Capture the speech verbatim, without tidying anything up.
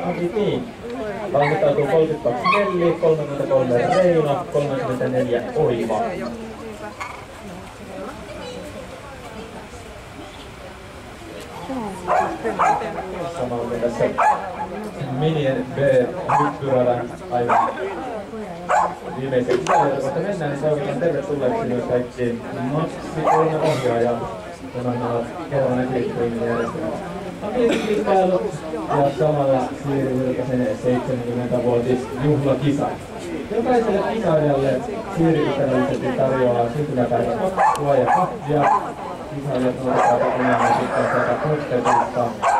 Avitiin. Valmistautuu kolmekymmentäkaksi Nelli, kolmekymmentäkolme Reino, kolmekymmentäneljä Oiva. Samalla me tässä Mini B-hyppyradan aivan viimeiseksi kohta mennään, niin toivotan tervetulleeksi myös kaikkiin Maxi kolme ohjaajan. Tämän ovat Keronen Kristiinin järjestämässä. Kilpailut ja samalla Siiri Virtasen seitsemänkymmenvuotis juhlakisa. Jokaiselle kisailijalle Siiri ystävällisesti tarjoaa syntymäpäiväkakkua ja kahvia. Kisailijat noudattavat enemmän sitten tätä prostetista.